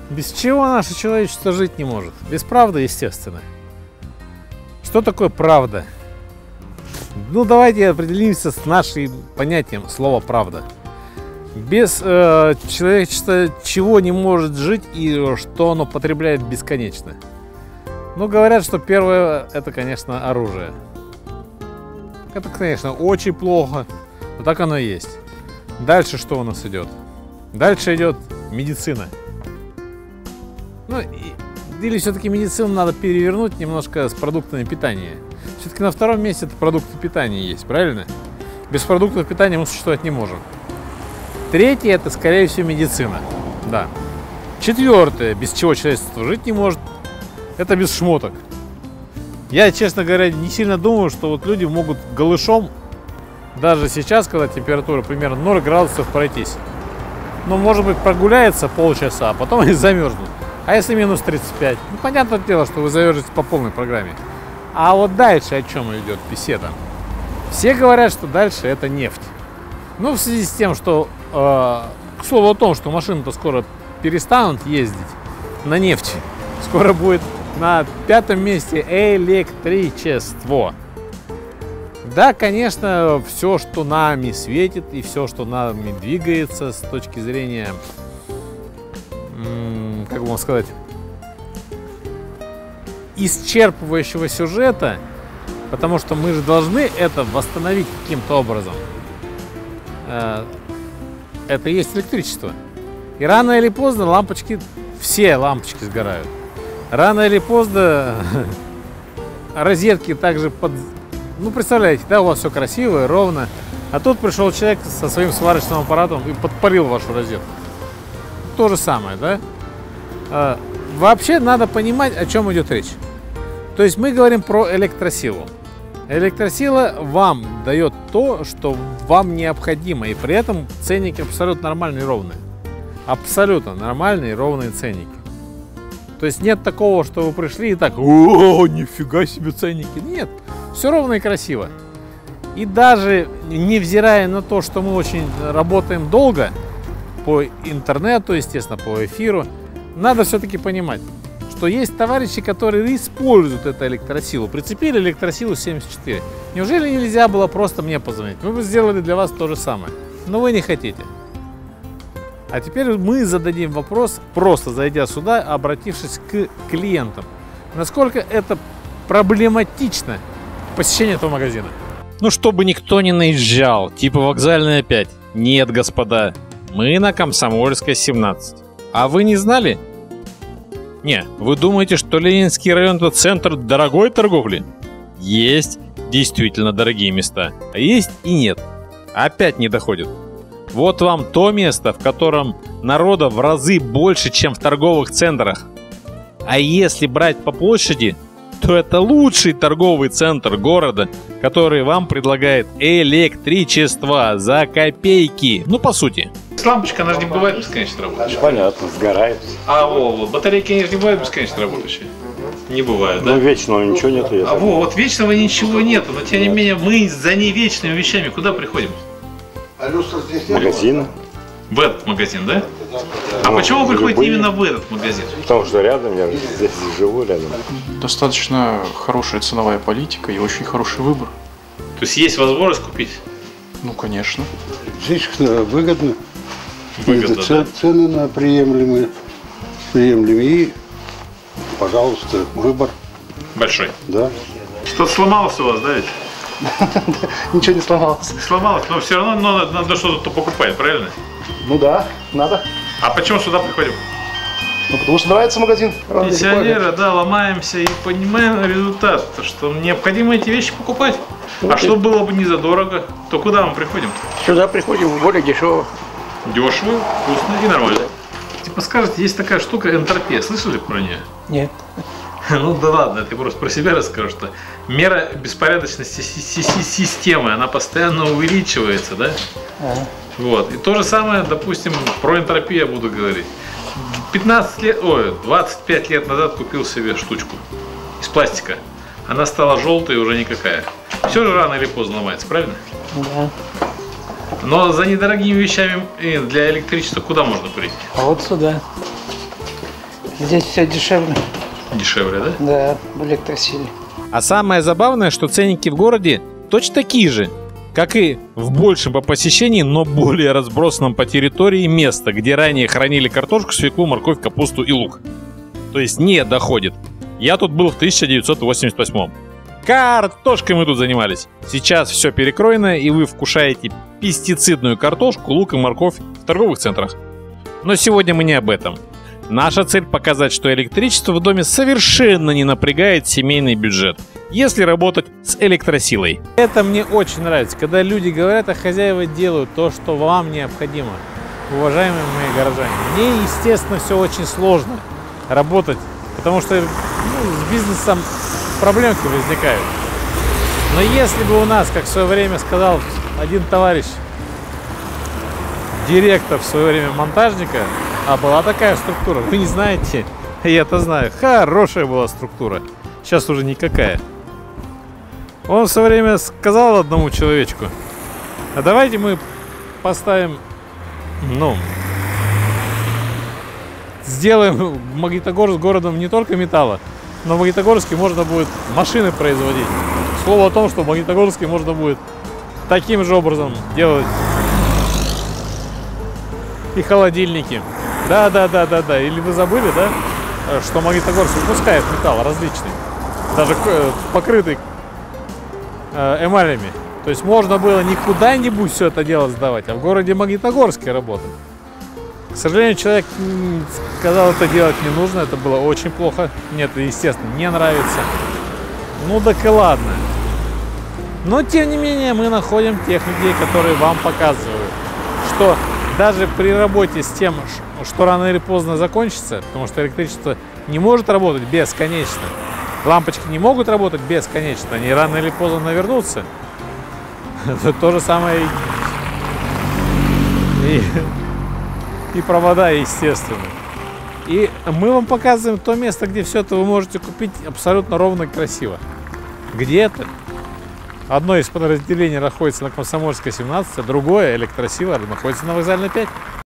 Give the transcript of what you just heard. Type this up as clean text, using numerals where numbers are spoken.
Без чего наше человечество жить не может? Без правды, естественно. Что такое правда? Ну, давайте определимся с нашим понятием слова «правда». Без человечества чего не может жить и что оно потребляет бесконечно? Ну, говорят, что первое – это, конечно, оружие. Это, конечно, очень плохо, но так оно и есть. Дальше что у нас идет? Дальше идет медицина. Ну, или все-таки медицину надо перевернуть немножко с продуктами питания. Все-таки на втором месте это продукты питания есть, правильно? Без продуктов питания мы существовать не можем. Третье – это, скорее всего, медицина. Да. Четвертое, без чего человечество жить не может, это без шмоток. Я, честно говоря, не сильно думаю, что вот люди могут голышом, даже сейчас, когда температура примерно 0 градусов, пройтись. Ну, может быть, прогуляется полчаса, а потом они замерзнут. А если минус 35? Ну, понятное дело, что вы замерзнете по полной программе. А вот дальше о чем идет беседа? Все говорят, что дальше это нефть. Ну, в связи с тем, что, к слову о том, что машины-то скоро перестанут ездить на нефти. Скоро будет на 5-м месте электричество. Да, конечно, все, что нами светит и все, что нами двигается с точки зрения, как бы вам сказать, исчерпывающего сюжета, потому что мы же должны это восстановить каким-то образом. Это и есть электричество. И рано или поздно лампочки, все лампочки сгорают. Рано или поздно розетки также под... Ну, представляете, да, у вас все красиво и ровно, а тут пришел человек со своим сварочным аппаратом и подпалил вашу розетку. То же самое, да? Вообще надо понимать, о чем идет речь. То есть мы говорим про электросилу. Электросила вам дает то, что вам необходимо, и при этом ценники абсолютно нормальные и ровные. Абсолютно нормальные и ровные ценники. То есть нет такого, что вы пришли и так: о, нифига себе ценники. Нет, все ровно и красиво. И даже невзирая на то, что мы очень работаем долго по интернету, естественно, по эфиру, надо все-таки понимать, что есть товарищи, которые используют эту электросилу. Прицепили электросилу 74. Неужели нельзя было просто мне позвонить? Мы бы сделали для вас то же самое. Но вы не хотите. А теперь мы зададим вопрос, просто зайдя сюда, обратившись к клиентам. Насколько это проблематично посещение этого магазина? Ну, чтобы никто не наезжал, типа вокзальная 5. Нет, господа, мы на Комсомольской 17. А вы не знали? Не, вы думаете, что Ленинский район — это центр дорогой торговли? Есть действительно дорогие места, а есть и нет. Опять не доходит. Вот вам то место, в котором народа в разы больше, чем в торговых центрах. А если брать по площади, то это лучший торговый центр города, который вам предлагает электричество за копейки. Ну, по сути. Лампочка, она же не бывает бесконечно работающей. Понятно, сгорает. А вот батарейки, они же не бывают бесконечно работающие. Не бывает, да? Ну, вечного ничего нету. А вот вечного ничего нету, но тем не менее мы за невечными вещами куда приходим? Магазин. В этот магазин, да? А почему вы приходите именно в этот магазин? Потому что рядом, я здесь живу рядом. Достаточно хорошая ценовая политика и очень хороший выбор. То есть возможность купить? Ну, конечно. Жизнь выгодно. Выгодно, да? Цены на приемлемые. И, пожалуйста, выбор. Большой. Да. Что-то сломалось у вас, да, ведь? Ничего не сломалось. Сломалось, но все равно надо что-то покупать, правильно? Ну да, надо. А почему сюда приходим? Ну, потому что нравится магазин. Пенсионеры, да, ломаемся и понимаем результат, что необходимо эти вещи покупать. А что было бы не задорого, то куда мы приходим? Сюда приходим более дешево. Дешево, вкусно и нормально. Типа скажете, есть такая штука энтропия, слышали про нее? Нет. Ну да ладно, ты просто про себя расскажешь, что мера беспорядочности системы, она постоянно увеличивается, да? Вот. И то же самое, допустим, про энтропию я буду говорить. 25 лет назад купил себе штучку из пластика. Она стала желтой и уже никакая. Все же рано или поздно ломается, правильно? Да. Но за недорогими вещами для электричества куда можно прийти? А вот сюда. Здесь все дешевле. Дешевле, да? Да, в электросиле. А самое забавное, что ценники в городе точно такие же, как и в большем по посещении, но более разбросанном по территории места, где ранее хранили картошку, свеклу, морковь, капусту и лук. То есть не доходит. Я тут был в 1988. Картошкой мы тут занимались. Сейчас все перекроено, и вы вкушаете пестицидную картошку, лук и морковь в торговых центрах. Но сегодня мы не об этом. Наша цель показать, что электричество в доме совершенно не напрягает семейный бюджет, если работать с электросилой. Это мне очень нравится, когда люди говорят, а хозяева делают то, что вам необходимо. Уважаемые мои горожане, мне, естественно, все очень сложно работать, потому что с бизнесом проблемки возникают. Но если бы у нас, как в свое время сказал один товарищ, директор в свое время монтажника, а была такая структура, вы не знаете, я-то знаю, хорошая была структура, сейчас уже никакая. Он в свое время сказал одному человечку, а давайте мы поставим, сделаем Магнитогорск городом не только металла, но в Магнитогорске можно будет машины производить. Слово о том, что в Магнитогорске можно будет таким же образом делать и холодильники. Да. Или вы забыли, да, что Магнитогорск выпускает металл различный, даже покрытый эмалями. То есть можно было не куда-нибудь все это дело сдавать, а в городе Магнитогорске работать. К сожалению, человек сказал, это делать не нужно, это было очень плохо. Мне это, естественно, не нравится. Ну так и ладно. Но, тем не менее, мы находим тех людей, которые вам показывают, что даже при работе с тем, что рано или поздно закончится, потому что электричество не может работать бесконечно, лампочки не могут работать бесконечно, они рано или поздно навернутся. Это то же самое и провода, естественно. И мы вам показываем то место, где все это вы можете купить абсолютно ровно и красиво. Где-то одно из подразделений находится на Комсомольской, 17, а другое, электросила, находится на Вокзальной, 5.